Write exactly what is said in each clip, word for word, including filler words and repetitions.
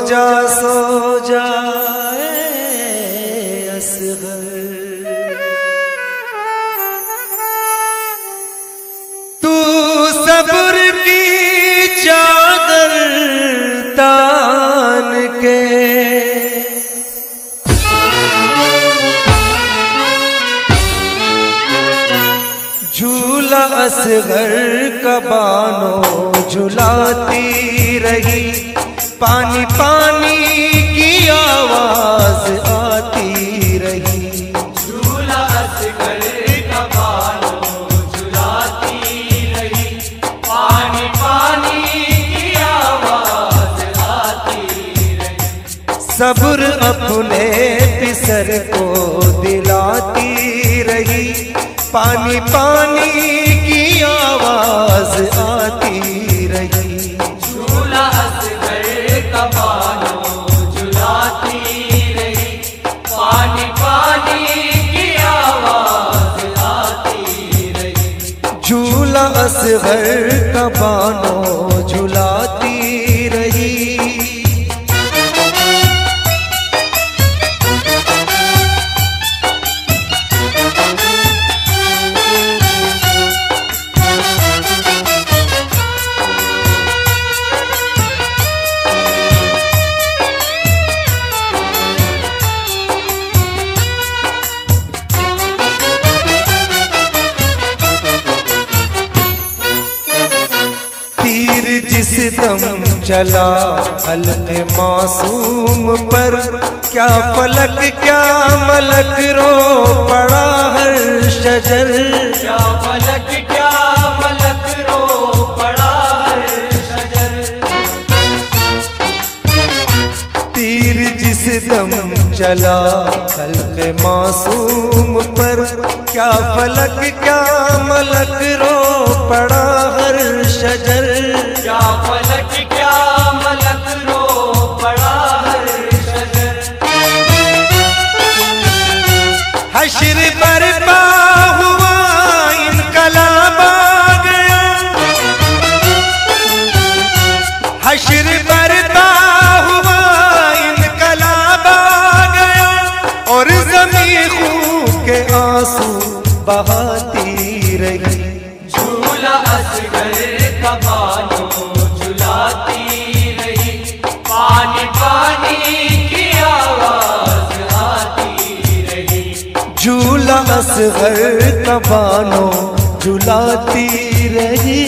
जा सो जाए असगर, तू सब्र की चादर तान के झूला असगर का बानो झुलाती रही, पानी पानी की आवाज आती रही। झूला असगर का बानो झुलाती रही, पानी पानी की आवाज आती रही। सब्र अपने पिसर को दिलाती रही, पानी पानी की आवाज आती रही। झूला असगर का बानो झुलाती रही, पानी पानी की आवाज आती रही। झूला असगर का बानो झुलाती रही। जिस दम चला हल्के मासूम पर, क्या फलक क्या मलक रो पड़ा हर शजर। क्या फलक क्या मलक रो पड़ा हर शजर। तीर जिस दम चला हल्के मासूम पर, क्या फलक क्या मलक रो पड़ा हर शजर। क्या फलक क्या मलक रो पड़ा हर शजर। हश्र बर्पा हुआ इनकलाब आ गया, हश्र बर्पा हुआ इनकलाब आ गया, और ज़मीं खून के आंसू बहाती रही। झूला असगर का बानो झुलाती रही, पानी पानी की आवाज आती रही। झूला असगर का बानो झुलाती रही।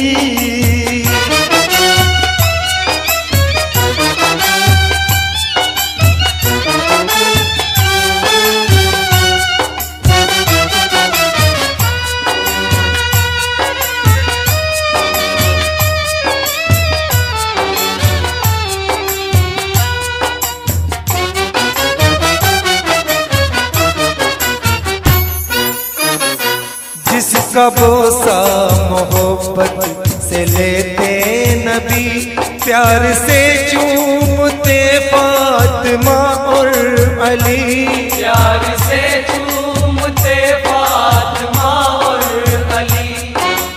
जिसका बोसा मोहब्बत से लेते नबी, प्यार से चूमते फातिमा और अली। प्यार से चूमते फातिमा और अली।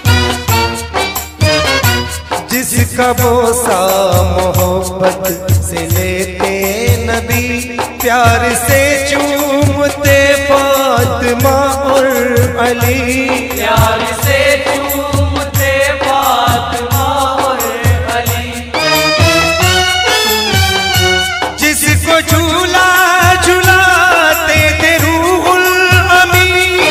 जिसका बोसा मोहब्बत से लेते नबी, प्यार से चूमते फातिमा और अली। प्यार से चूमते फातिमा और अली। जिसको झूला झुलाते थे रूहुल अमीन,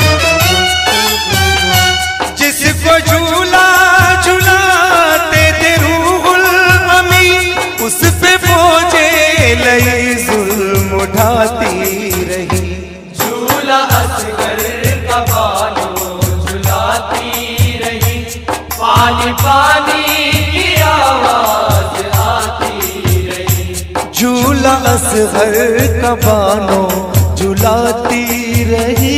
जिसको झूला झुलाते थे रूहुल अमीन, उस पे बोझे लई जुल्म उठाती रही। झूला असगर का बानो झुलाती रही, पानी पानी की आवाज आती रही। झूला असगर का बानो झुलाती रही।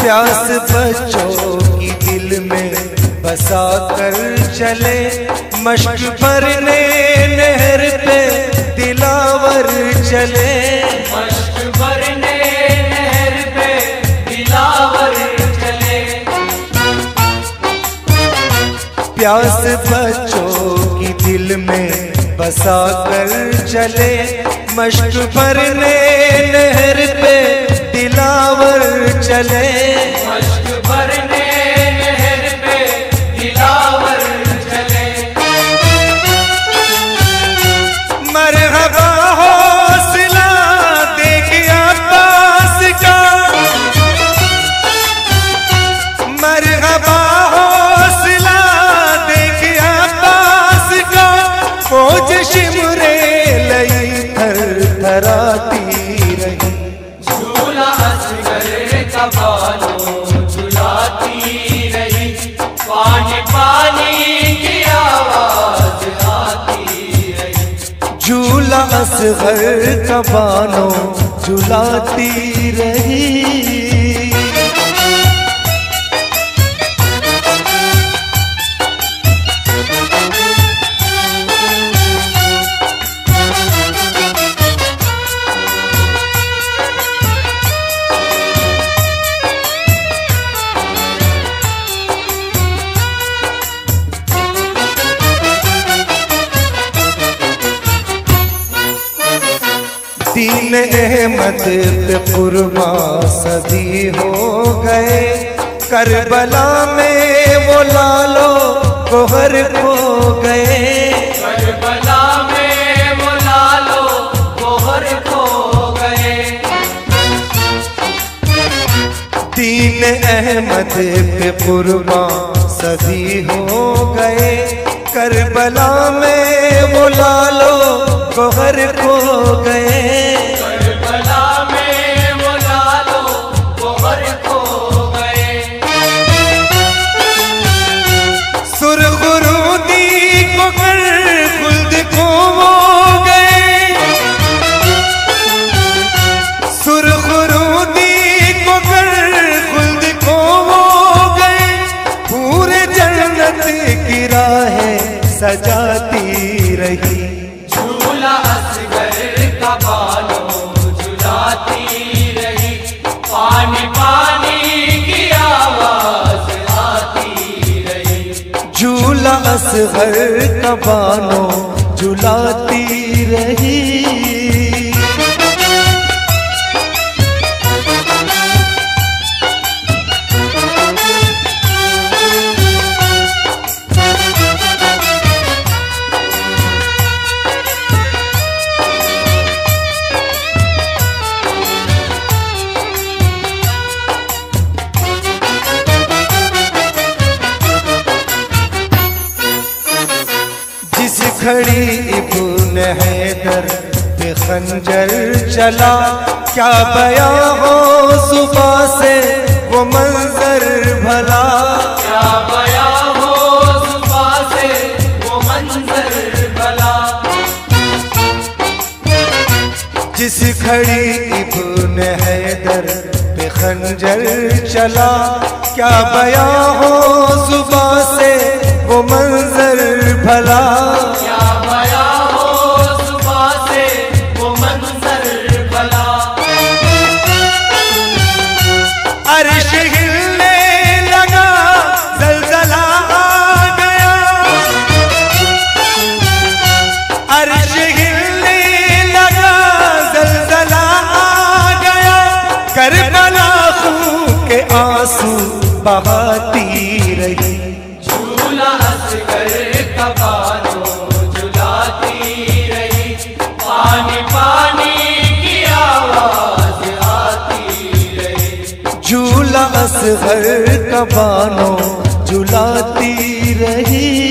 प्यास बच्चों की दिल में बसा कर चले, मश्क भरने नहर पे दिलावर चले, मश्क भरने नहर पे दिलावर चले। प्यास बच्चों की दिल में बसा कर चले, मश्क भरने नहर पे दिलावर चले, मश्क भरने नहर पे दिलावर चले। मरहबा हौसला दे गया पास का, मरहबा हौसला दे गया पास का, फौज शिमरे लई थर थराती रही, झूला असगर का बालों झुलाती रही, पानी पानी की आवाज आती रही। झूला असगर का बानो झुलाती रही। दीन अहमद पे कुर्बा सदी हो गए, करबला में वो लालो गोहर खो गए, करबला में वो लालो गोहर खो गए। दीन अहमद पे कुर्बा सदी हो गए, करबला में वो लालो गोहर खो गए, करबला में वो लालो गोहर खो गए। सुरखुरूदी को कर खुल्द को वो गए, सुरखुरूदी को कर खुल्द को वो गए, पूरे जन्नत की राहें सजाती रही, झूला असगर का बालों झुलाती रही, पानी पानी की आवाज आती रही। झूला असगर का बानो झुलाती रही। जिस घड़ी इब्न हैदर पे खंजर चला, क्या बया हो सुबह से वो मंजर भला, क्या बया हो सुबह से वो मंजर भला। जिस घड़ी इब्न हैदर पे खंजर चला, क्या बया हो सुबह से वो मंजर भला, क्या बया हो सुबह से वो मंजर भला। अर्श हिलने लगा ज़लज़ला आ गया, अर्श हिलने लगा ज़लज़ला आ गया, करबला खून के आंसू बहाती रही, झूला असगर का बालों झुलाती रही, पानी पानी की आवाज आती रही। झूला असगर का बानो झुलाती रही।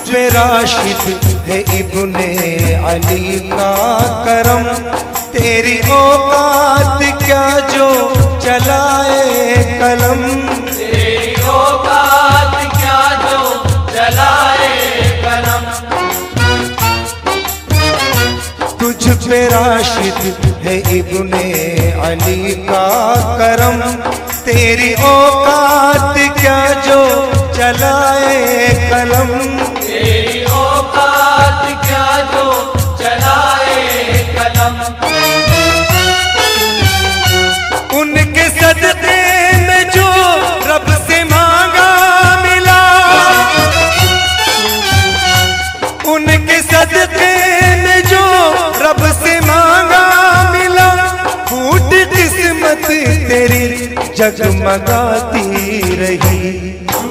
पे राशिद है इब्ने अली का करम, तेरी औकात क्या जो चलाए कलम, तेरी औकात क्या जो चलाए कलम। तुझ पे राशिद है इब्ने अली का करम, तेरी औकात क्या जो चलाए कलम, तेरी औकात क्या जो चलाए कलम। उनके सदक़े में जो रब से मांगा मिला, उनके सदक़े में जो रब से मांगा मिला, फूट किस्मत तेरी जगमगाती रही,